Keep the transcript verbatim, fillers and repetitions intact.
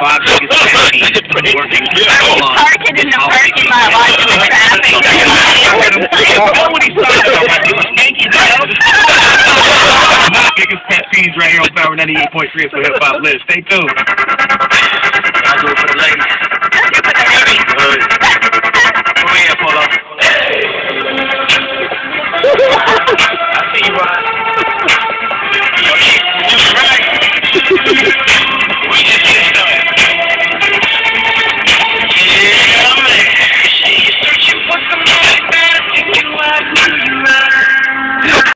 five biggest pet peeves working. Parking in the parking lot watching the traffic. Know what he's talking about, right? It was stinky, bro. My biggest pet peeves right here on Power ninety-eight point three for Hip Hop List. Stay tuned. I'll do it for the ladies.